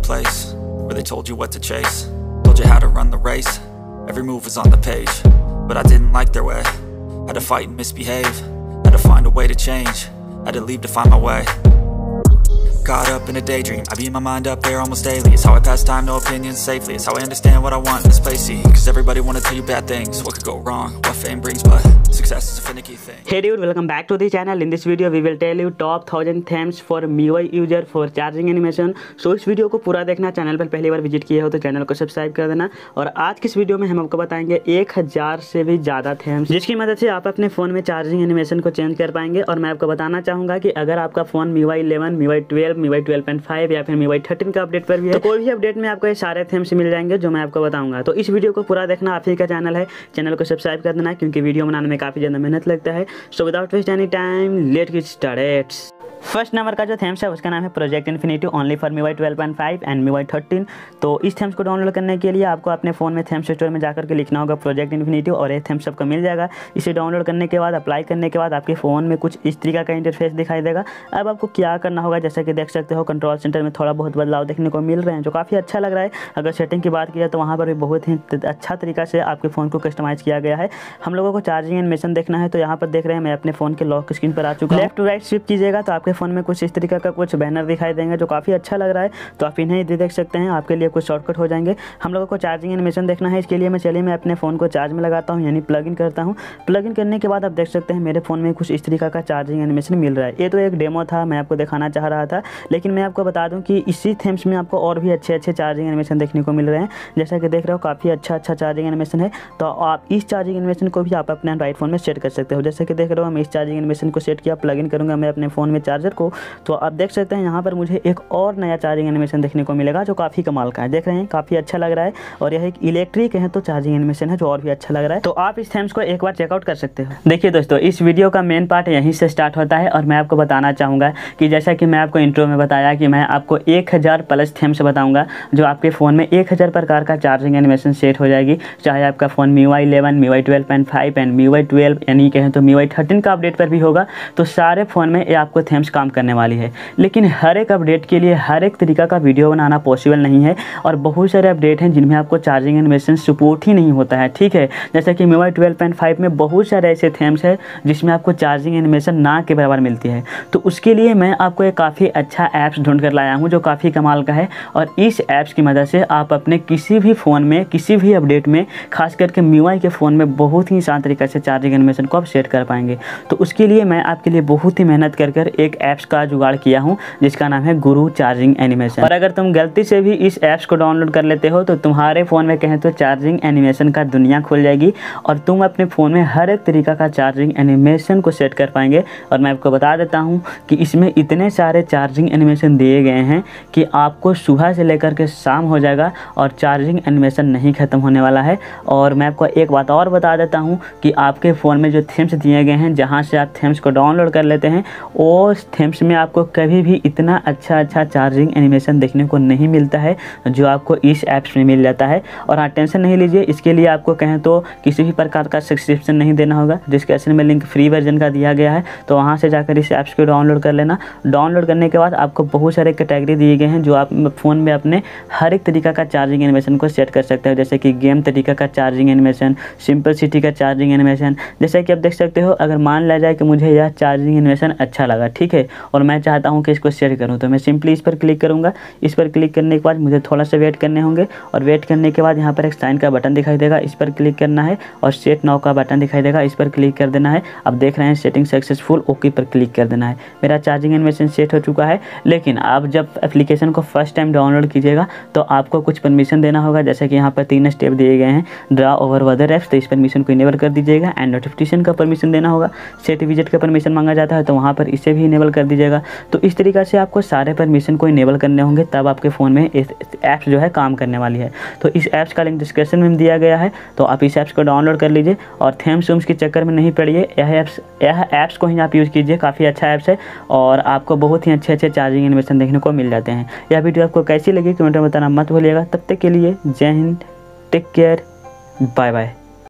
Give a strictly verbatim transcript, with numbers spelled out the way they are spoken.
place where they told you what to chase, told you how to run the race. Every move was on the page, but I didn't like their way. Had to fight and misbehave, had to find a way to change, had to leave to find my way. Caught up in a daydream, I beat my mind up there almost daily. It's how I pass time, no opinions safely. It's how I understand what I want in this place, see. Cause everybody wanna tell you bad things, what could go wrong, what fame brings, but success is a finicky thing. Hey dude, welcome back to the channel. In this video we will tell you top thousand themes for M I U I user for charging animation. So इस video को पूरा देखना, channel पर पहली बार visit किए हो तो channel को सब्सक्राइब कर देना। और आज की इस वीडियो में हम आपको बताएंगे एक हज़ार से भी ज़्यादा थीम्स जिसकी मदद से आप अपने फ़ोन में चार्जिंग एनिमेशन को चेंज कर पाएंगे। और मैं आपको बताना चाहूँगा कि अगर आपका phone M I U I eleven, M I U I twelve, M I U I twelve point five या फिर M I U I thirteen का अपडेट पर भी है तो कोई भी अपडेट में आपको ये सारे थीम्स मिल जाएंगे जो मैं आपको बताऊंगा। तो इस वीडियो को पूरा देखना, आप ही का चैनल है, चैनल को सब्सक्राइब कर देना क्योंकि वीडियो बनाने में काफ़ी ज़्यादा मेहनत लगता है। So without waste any time let's get started. First number का जो थीम्स है उसका नाम है project infinity only for M I U I twelve point five and M I U I thirteen. तो इस थीम्स को डाउनलोड करने के लिए आपको अपने फ़ोन में थीम्स स्टोर में जाकर के लिखना होगा प्रोजेक्ट इन्फिनिटी और ये थीम्स सबको मिल जाएगा। इसे डाउनलोड करने के बाद अप्लाई करने के बाद आपके फ़ोन में कुछ इस तरीका का इंटरफेस दिखाई देगा। अब आपको क्या करना होगा, जैसा कि देख सकते हो कंट्रोल सेंटर में थोड़ा बहुत बदलाव देखने को मिल रहे हैं जो काफ़ी अच्छा लग रहा है। अगर सेटिंग की बात की जाए तो वहाँ पर भी बहुत ही अच्छा तरीका से आपके फ़ोन को कस्टमाइज़ किया गया है। हम लोगों को चार्जिंग एनिमेशन देखना है तो यहाँ पर देख रहे हैं मैं अपने फ़ोन के लॉक स्क्रीन पर आ चुका हूँ। लेफ्ट टू राइट स्विप कीजिएगा तो आपके फ़ोन में कुछ इस तरीका का कुछ बैनर दिखाई देंगे जो काफ़ी अच्छा लग रहा है। तो आप इन्हें देख सकते हैं, आपके लिए कुछ शॉर्टकट हो जाएंगे। हम लोगों को चार्जिंग एनिमेशन देखना है, इसके लिए मैं चलिए मैं अपने फ़ोन को चार्ज में लगाता हूँ यानी प्लग इन करता हूँ। प्लग इन करने के बाद आप देख सकते हैं मेरे फ़ोन में कुछ इस तरीका का चार्जिंग एनिमेशन मिल रहा है। ये तो एक डेमो था, मैं आपको दिखाना चाह रहा था, लेकिन मैं आपको बता दूँ कि इसी थीम्स में आपको और भी अच्छे अच्छे चार्जिंग एनिमेशन देखने को मिल रहे हैं। जैसा कि देख रहे हो काफ़ी अच्छा अच्छा चार्जिंग एनिमेशन है। तो आप इस चार्जिंग एनिमेशन को भी आप अपने एंड्रॉइड फ़ोन में सेट कर सकते हो। जैसे कि देख रहे हो मैं इस चार्जिंग एनिमेशन को सेट किया, प्लग इन करूँगा मैं अपने फ़ोन में चार्जर को, तो आप देख सकते हैं यहाँ पर मुझे एक और नया चार्जिंग एनिमेशन देखने को मिलेगा जो काफ़ी कमाल का है। देख रहे हैं काफ़ी अच्छा लग रहा है और यह एक इलेक्ट्रिक है तो चार्जिंग एनिमेशन है जो और भी अच्छा लग रहा है। तो आप इस थीम्स को एक बार चेकआउट कर सकते हो। देखिए दोस्तों, इस वीडियो का मेन पार्ट यहीं से स्टार्ट होता है और मैं आपको बताना चाहूँगा कि जैसा कि मैं आपको इंट्रो में बताया कि मैं आपको एक हज़ार प्लस थीम्स बताऊँगा जो आपके फ़ोन में एक हज़ार प्रकार का चार्जिंग एनिमेशन सेट हो जाएगी। चाहे आपका phone M I U I eleven, M I U I twelve point five and M I U I twelve यानी कहें तो M I U I thirteen का अपडेट पर भी होगा, तो सारे फ़ोन में ये आपको थीम्स काम करने वाली है। लेकिन हर एक अपडेट के लिए हर एक तरीका का वीडियो बनाना पॉसिबल नहीं है और बहुत सारे अपडेट हैं जिनमें आपको चार्जिंग एनिमेशन सपोर्ट ही नहीं होता है, ठीक है। जैसे कि M I U I twelve point five में बहुत सारे ऐसे थीम्स हैं जिसमें आपको चार्जिंग एनिमेशन ना के बराबर मिलती है। तो उसके लिए मैं आपको एक काफ़ी अच्छा ऐप्स ढूंढ कर लाया हूँ जो काफ़ी कमाल का है और इस ऐप्स की मदद से आप अपने किसी भी फ़ोन में किसी भी अपडेट में खास करके M I U I के फ़ोन में बहुत ही आसान तरीके से चार्जिंग एनिमेशन को आप सेट कर पाएंगे। तो उसके लिए मैं आपके लिए बहुत ही मेहनत कर कर एक ऐप्स का जुगाड़ किया हूँ जिसका नाम है गुरु चार्जिंग एनिमेशन। और अगर तुम गलती से भी इस ऐप्स को डाउनलोड कर लेते हो तो तुम्हारे फ़ोन में कहें तो चार्जिंग एनिमेशन का दुनिया खुल जाएगी और तुम अपने फ़ोन में हर एक तरीका का चार्जिंग एनिमेशन को सेट कर पाएंगे। और मैं आपको बता देता हूं कि इसमें इतने सारे चार्जिंग एनिमेशन दिए गए हैं कि आपको सुबह से लेकर के शाम हो जाएगा और चार्जिंग एनिमेशन नहीं ख़त्म होने वाला है। और मैं आपको एक बात और बता देता हूँ कि आपके फ़ोन में जो थीम्स दिए गए हैं जहाँ से आप थीम्स को डाउनलोड कर लेते हैं उस थीम्स में आपको कभी भी इतना अच्छा अच्छा चार्जिंग एनिमेशन देखने को नहीं मिलता है जो आपको इस ऐप्स में मिल जाता है। और हाँ, टेंशन नहीं लीजिए, इसके लिए आपको कहें तो किसी भी प्रकार का सब्सक्रिप्शन नहीं देना होगा। डिस्क्रिप्शन में लिंक फ्री वर्जन का दिया गया है, तो वहाँ से जाकर इस ऐप्स को डाउनलोड कर लेना। डाउनलोड करने के बाद आपको बहुत सारे कैटेगरी दिए गए हैं जो आप फ़ोन में अपने हर एक तरीका का चार्जिंग एनिमेशन को सेट कर सकते हो। जैसे कि गेम तरीका का चार्जिंग एनिमेशन, सिंपल सिटी का चार्जिंग एनिमेशन। जैसे कि आप देख सकते हो, अगर मान लिया जाए कि मुझे यह चार्जिंग एनिमेशन अच्छा लगा, ठीक है, और मैं चाहता हूँ कि इसको सेट करूँ, तो मैं सिंपली इस पर क्लिक करूँगा। इस पर क्लिक करने के बाद मुझे थोड़ा सा वेट करने होंगे और वेट करने के बाद यहाँ पर एक साइन का बटन दिखाई देगा, इस पर क्लिक करना है और सेट नाउ का बटन दिखाई देगा, इस पर क्लिक कर देना है। अब देख रहे हैं सेटिंग सक्सेसफुल, ओके पर क्लिक कर देना है। मेरा चार्जिंग एनिमेशन सेट हो चुका है। लेकिन आप जब एप्लीकेशन को फर्स्ट टाइम डाउनलोड कीजिएगा तो आपको कुछ परमिशन देना होगा। जैसे कि यहाँ पर तीन स्टेप दिए गए हैं, ड्रा ओवर अदर ऐप्स, तो इस परमिशन को इनेबल कर दीजिएगा। एंड नोटिफिकेशन का परमिशन देना होगा। सेट विजिट का परमिशन मांगा जाता है तो वहाँ पर इसे भी इनेबल कर दीजिएगा। तो इस तरीके से आपको सारे परमिशन को इनेबल करने होंगे, तब आपके फ़ोन में इस ऐप्स जो है काम करने वाली है। तो इस ऐप्स का लिंक डिस्क्रिप्शन में दिया गया है, तो आप इस ऐप्स को डाउनलोड कर लीजिए और थीम्स वूम्स के चक्कर में नहीं पड़िए। यह ऐप्स यह ऐप्स को ही आप यूज़ कीजिए, काफ़ी अच्छा ऐप्स है और आपको बहुत ही अच्छे अच्छे चार्जिंग एनिमेशन देखने को मिल जाते हैं। यह वीडियो आपको कैसी लगी कमेंट में बताना मत भूलिएगा। तब तक के लिए जय हिंद, टेक केयर, बाय बाय।